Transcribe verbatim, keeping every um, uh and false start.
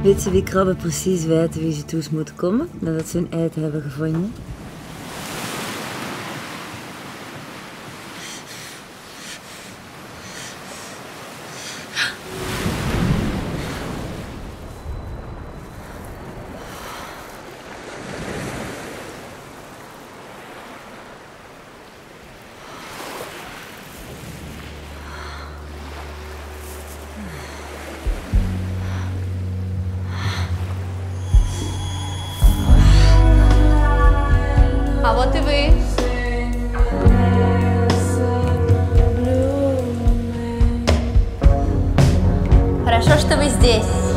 weet ze wie krabben precies weten wie ze toe moeten komen nadat ze hun eten hebben gevonden? А вот и вы. Хорошо, что вы здесь.